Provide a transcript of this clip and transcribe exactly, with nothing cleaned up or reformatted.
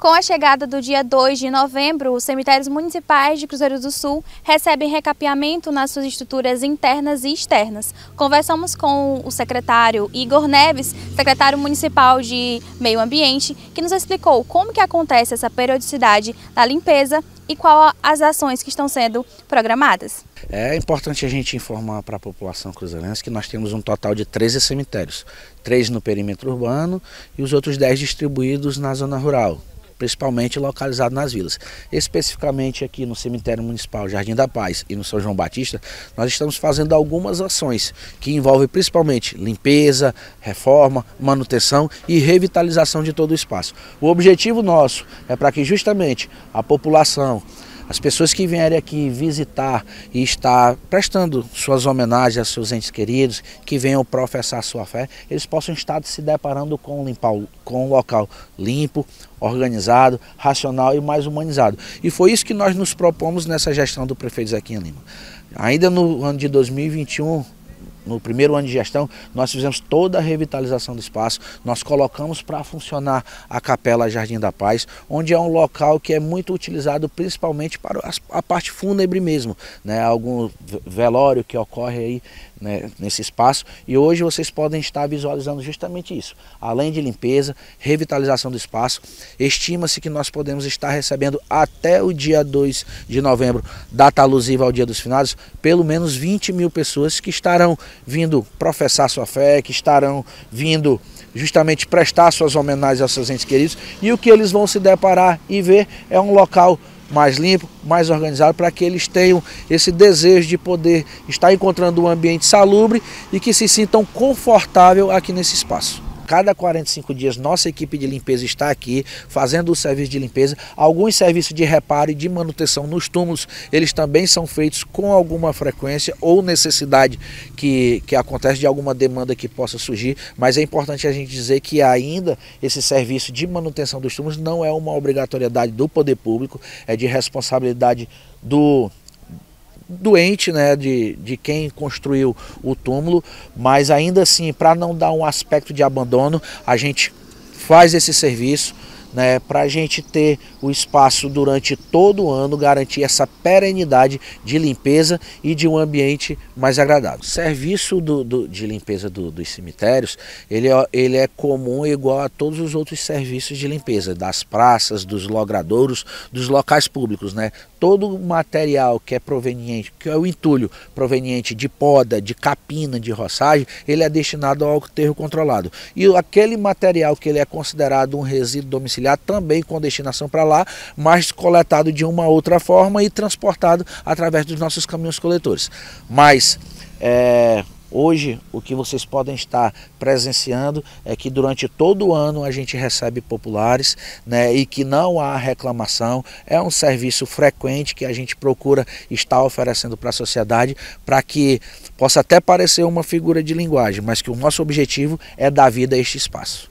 Com a chegada do dia dois de novembro, os cemitérios municipais de Cruzeiro do Sul recebem recapeamento nas suas estruturas internas e externas. Conversamos com o secretário Igor Neves, secretário municipal de Meio Ambiente, que nos explicou como que acontece essa periodicidade da limpeza e quais as ações que estão sendo programadas. É importante a gente informar para a população cruzeirense que nós temos um total de treze cemitérios, três no perímetro urbano e os outros dez distribuídos na zona rural, principalmente localizado nas vilas. Especificamente aqui no cemitério municipal Jardim da Paz e no São João Batista, nós estamos fazendo algumas ações que envolvem principalmente limpeza, reforma, manutenção e revitalização de todo o espaço. O objetivo nosso é para que justamente a população, as pessoas que vierem aqui visitar e estar prestando suas homenagens aos seus entes queridos, que venham professar sua fé, eles possam estar se deparando com, limpar, com um local limpo, organizado, racional e mais humanizado. E foi isso que nós nos propomos nessa gestão do prefeito Zequinha Lima. Ainda no ano de dois mil e vinte e um, no primeiro ano de gestão, nós fizemos toda a revitalização do espaço, nós colocamos para funcionar a Capela Jardim da Paz, onde é um local que é muito utilizado principalmente para a parte fúnebre mesmo, né? Algum velório que ocorre aí, né, nesse espaço, e hoje vocês podem estar visualizando justamente isso. Além de limpeza, revitalização do espaço, estima-se que nós podemos estar recebendo até o dia dois de novembro, data alusiva ao Dia dos Finados, pelo menos vinte mil pessoas que estarão vindo professar sua fé, que estarão vindo justamente prestar suas homenagens aos seus entes queridos, e o que eles vão se deparar e ver é um local mais limpo, mais organizado, para que eles tenham esse desejo de poder estar encontrando um ambiente salubre e que se sintam confortável aqui nesse espaço. Cada quarenta e cinco dias nossa equipe de limpeza está aqui fazendo o serviço de limpeza. Alguns serviços de reparo e de manutenção nos túmulos, eles também são feitos com alguma frequência ou necessidade que, que acontece de alguma demanda que possa surgir, mas é importante a gente dizer que ainda esse serviço de manutenção dos túmulos não é uma obrigatoriedade do poder público, é de responsabilidade do doente, né, de, de quem construiu o túmulo, mas ainda assim, para não dar um aspecto de abandono, a gente faz esse serviço, né, para a gente ter o espaço durante todo o ano, garantir essa perenidade de limpeza e de um ambiente mais agradável. O serviço do, do, de limpeza do, dos cemitérios, ele é, ele é comum igual a todos os outros serviços de limpeza, das praças, dos logradouros, dos locais públicos, né? Todo o material que é proveniente, que é o entulho proveniente de poda, de capina, de roçagem, ele é destinado ao aterro controlado. E aquele material que ele é considerado um resíduo domiciliar, também com destinação para lá, mas coletado de uma outra forma e transportado através dos nossos caminhões coletores. Mas é, hoje o que vocês podem estar presenciando é que durante todo o ano a gente recebe populares, né, e que não há reclamação. É um serviço frequente que a gente procura estar oferecendo para a sociedade, para que possa até parecer uma figura de linguagem, mas que o nosso objetivo é dar vida a este espaço.